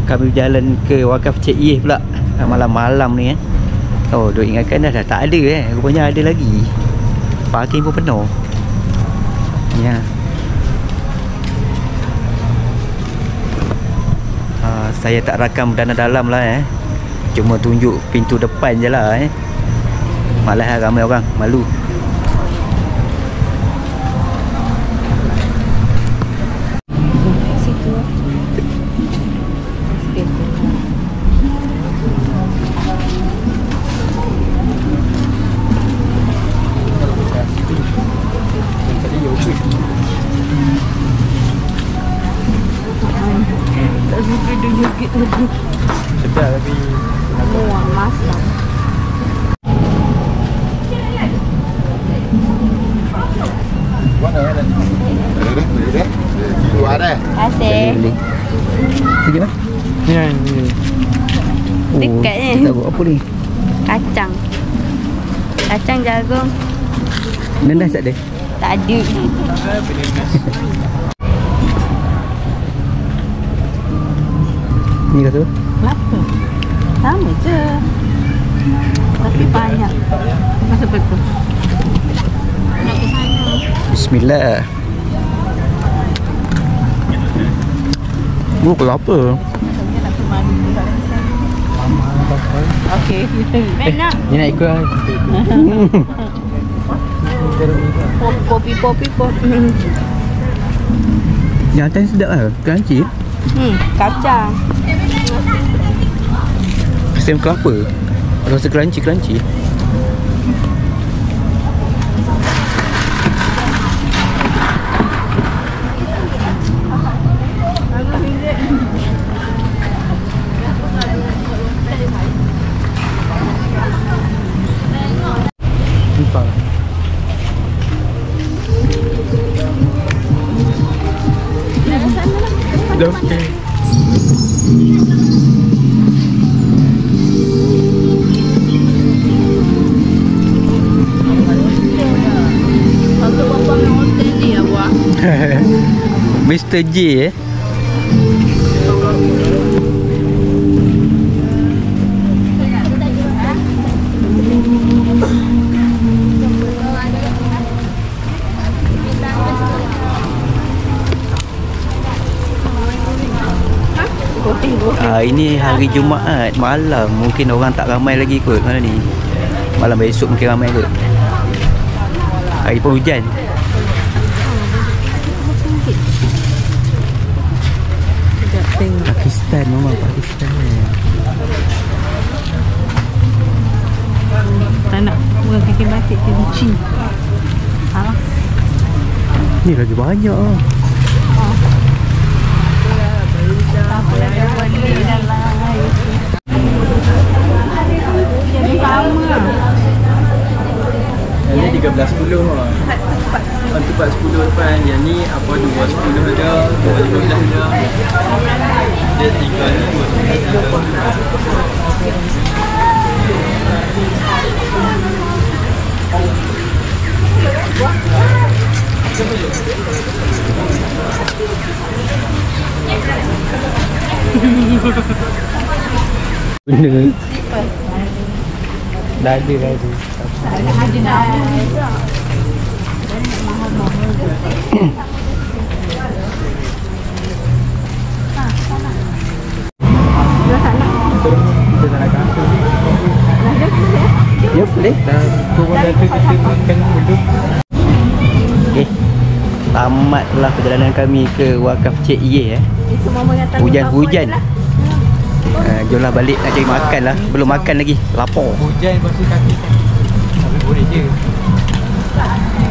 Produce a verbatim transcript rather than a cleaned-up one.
kami berjalan ke Wakaf Cik Yeh pula malam-malam ni eh. Oh, duk ingatkan dah, dah tak ada eh. Rupanya ada lagi. Parking pun penuh. Ya. Uh, saya tak rakam dalam-dalam lah eh. Cuma tunjuk pintu depan je lah eh. Malah ramai orang, malu. Sedap tapi muang masak. Mana ada? Ada boleh deh. Dua ada. Asyik. Sekejap lah. Ya, ni. Dekat ni. Kita buat apa ni? Kacang. Kacang jagung. Nenas tak ada? Tak ada. Ni kata apa? Berapa? Sama je. Tapi banyak. Masa betul. Bismillah. Oh, kelapa. Okey. Eh, nak. Ni nak ikut lah. Kopi, kopi, kopi. Yang atas sedap lah. Crunchy. Hmm, kacang. Rasa kelapa. Rasa crunchy-crunchy. Dah okey. Mister J eh. Ah, ini hari Jumaat malam, mungkin orang tak ramai lagi kot mana ni. Malam besok mungkin ramai kot. Hari pun hujan. Pakistan, mama, Pakistan. Tak nak buat kaki batik kunci. Ha. Ni lagi banyak ah. Apa lagi buat ni dalam jadi sama. Yang ni tiga belas sepuluh lah. Yang tempat sepuluh depan. Yang ni apa dua sepuluh ada, dua lima belas ada. Dia tiga ni dua sepuluh ada. Bener. Dah ada, dah ada. Ada dah ada. Ya, boleh. Dan turun data kita makan dulu. Okey. Tamatlah perjalanan kami ke Wakaf Cik Yeh eh. Hujan-hujan. Uh, jomlah balik nak cari makan lah. Belum makan lagi. Lapar. Hujan lepas tu kaki kan. Tapi boleh je.